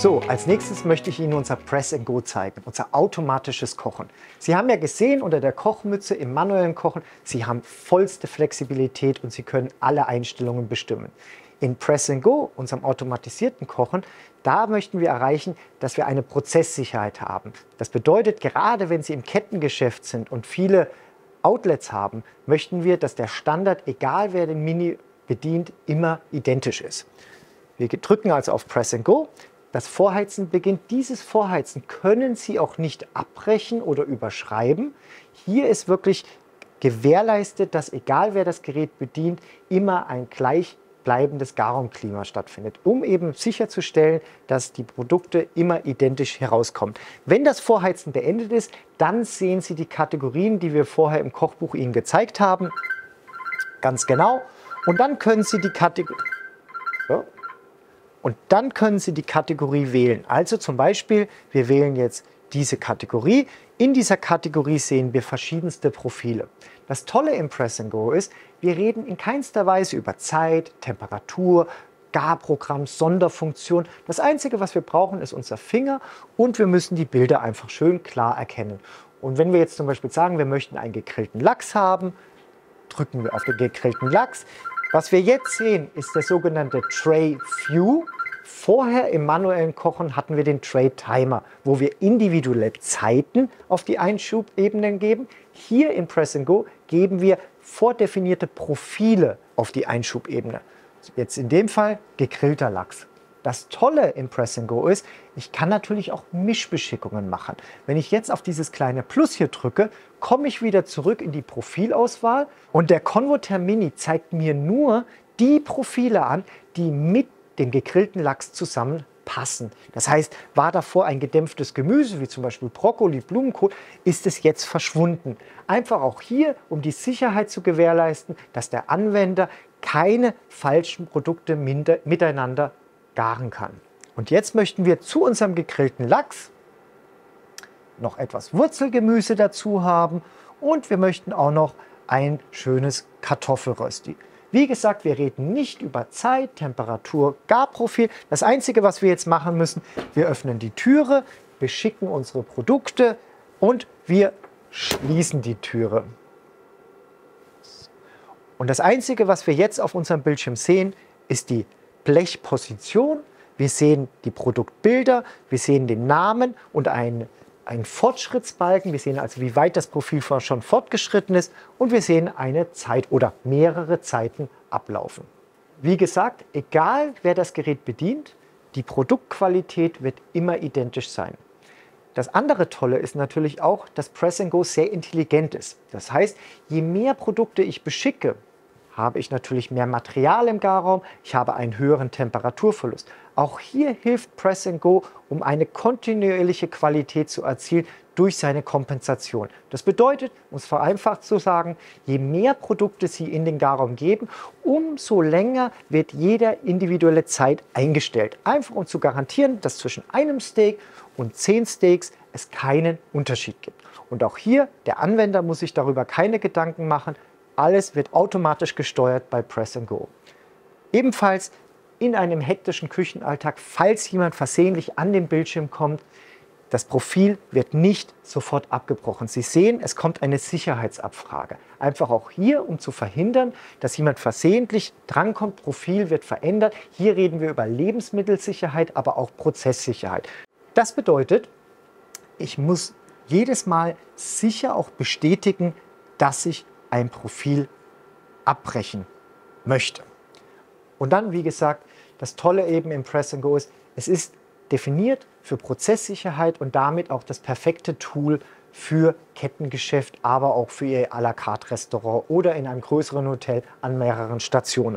So, als nächstes möchte ich Ihnen unser Press and Go zeigen, unser automatisches Kochen. Sie haben ja gesehen unter der Kochmütze im manuellen Kochen, Sie haben vollste Flexibilität und Sie können alle Einstellungen bestimmen. In Press and Go, unserem automatisierten Kochen, da möchten wir erreichen, dass wir eine Prozesssicherheit haben. Das bedeutet, gerade wenn Sie im Kettengeschäft sind und viele Outlets haben, möchten wir, dass der Standard, egal wer den Mini bedient, immer identisch ist. Wir drücken also auf Press and Go. Das Vorheizen beginnt. Dieses Vorheizen können Sie auch nicht abbrechen oder überschreiben. Hier ist wirklich gewährleistet, dass egal wer das Gerät bedient, immer ein gleichbleibendes Garumklima stattfindet, um eben sicherzustellen, dass die Produkte immer identisch herauskommen. Wenn das Vorheizen beendet ist, dann sehen Sie die Kategorien, die wir vorher im Kochbuch Ihnen gezeigt haben. Ganz genau. Und dann können Sie die Kategorie... So. Und dann können Sie die Kategorie wählen. Also zum Beispiel, wir wählen jetzt diese Kategorie. In dieser Kategorie sehen wir verschiedenste Profile. Das Tolle im Press and Go ist, wir reden in keinster Weise über Zeit, Temperatur, Garprogramm, Sonderfunktion. Das Einzige, was wir brauchen, ist unser Finger und wir müssen die Bilder einfach schön klar erkennen. Und wenn wir jetzt zum Beispiel sagen, wir möchten einen gegrillten Lachs haben, drücken wir auf den gegrillten Lachs. Was wir jetzt sehen, ist der sogenannte Tray View. Vorher im manuellen Kochen hatten wir den Tray Timer, wo wir individuelle Zeiten auf die Einschubebenen geben. Hier in Press and Go geben wir vordefinierte Profile auf die Einschubebene. Jetzt in dem Fall gegrillter Lachs. Das Tolle im Press and Go ist, ich kann natürlich auch Mischbeschickungen machen. Wenn ich jetzt auf dieses kleine Plus hier drücke, komme ich wieder zurück in die Profilauswahl und der Convoter Mini zeigt mir nur die Profile an, die mit dem gegrillten Lachs zusammenpassen. Das heißt, war davor ein gedämpftes Gemüse, wie zum Beispiel Brokkoli, Blumenkohl, ist es jetzt verschwunden. Einfach auch hier, um die Sicherheit zu gewährleisten, dass der Anwender keine falschen Produkte miteinander garen kann. Und jetzt möchten wir zu unserem gegrillten Lachs noch etwas Wurzelgemüse dazu haben und wir möchten auch noch ein schönes Kartoffelrösti. Wie gesagt, wir reden nicht über Zeit, Temperatur, Garprofil. Das Einzige, was wir jetzt machen müssen, wir öffnen die Türe, beschicken unsere Produkte und wir schließen die Türe. Und das Einzige, was wir jetzt auf unserem Bildschirm sehen, ist die Blechposition. Wir sehen die Produktbilder, wir sehen den Namen und einen Fortschrittsbalken. Wir sehen also, wie weit das Profil schon fortgeschritten ist und wir sehen eine Zeit oder mehrere Zeiten ablaufen. Wie gesagt, egal wer das Gerät bedient, die Produktqualität wird immer identisch sein. Das andere Tolle ist natürlich auch, dass Press and Go sehr intelligent ist. Das heißt, je mehr Produkte ich beschicke, habe ich natürlich mehr Material im Garraum, ich habe einen höheren Temperaturverlust. Auch hier hilft Press and Go, um eine kontinuierliche Qualität zu erzielen durch seine Kompensation. Das bedeutet, um es vereinfacht zu sagen, je mehr Produkte Sie in den Garraum geben, umso länger wird jede individuelle Zeit eingestellt. Einfach um zu garantieren, dass zwischen einem Steak und 10 Steaks es keinen Unterschied gibt. Und auch hier, der Anwender muss sich darüber keine Gedanken machen. Alles wird automatisch gesteuert bei Press and Go. Ebenfalls in einem hektischen Küchenalltag, falls jemand versehentlich an den Bildschirm kommt, das Profil wird nicht sofort abgebrochen. Sie sehen, es kommt eine Sicherheitsabfrage. Einfach auch hier, um zu verhindern, dass jemand versehentlich drankommt, Profil wird verändert. Hier reden wir über Lebensmittelsicherheit, aber auch Prozesssicherheit. Das bedeutet, ich muss jedes Mal sicher auch bestätigen, dass ich ein Profil abbrechen möchte. Und dann, wie gesagt, das Tolle eben im Press and Go ist, es ist definiert für Prozesssicherheit und damit auch das perfekte Tool für Kettengeschäft, aber auch für Ihr à la carte Restaurant oder in einem größeren Hotel an mehreren Stationen.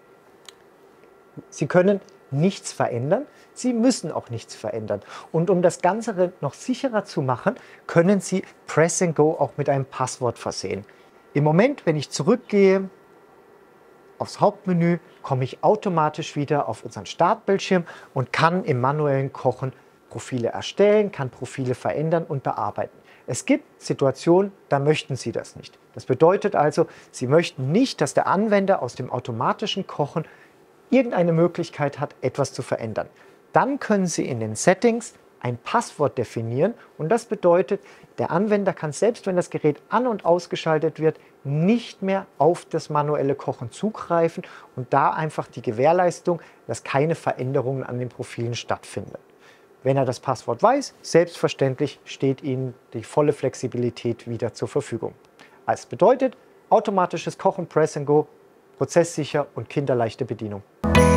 Sie können nichts verändern, Sie müssen auch nichts verändern. Und um das Ganze noch sicherer zu machen, können Sie Press and Go auch mit einem Passwort versehen. Im Moment, wenn ich zurückgehe aufs Hauptmenü, komme ich automatisch wieder auf unseren Startbildschirm und kann im manuellen Kochen Profile erstellen, kann Profile verändern und bearbeiten. Es gibt Situationen, da möchten Sie das nicht. Das bedeutet also, Sie möchten nicht, dass der Anwender aus dem automatischen Kochen irgendeine Möglichkeit hat, etwas zu verändern. Dann können Sie in den Settings ein Passwort definieren und das bedeutet, der Anwender kann selbst, wenn das Gerät an- und ausgeschaltet wird, nicht mehr auf das manuelle Kochen zugreifen und da einfach die Gewährleistung, dass keine Veränderungen an den Profilen stattfinden. Wenn er das Passwort weiß, selbstverständlich steht Ihnen die volle Flexibilität wieder zur Verfügung. Das bedeutet automatisches Kochen Press and Go, prozesssicher und kinderleichte Bedienung.